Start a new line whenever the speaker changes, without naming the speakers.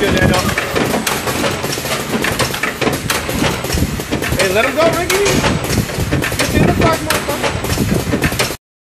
good, Daniel. Hey, let him go, Ricky. Get in the park,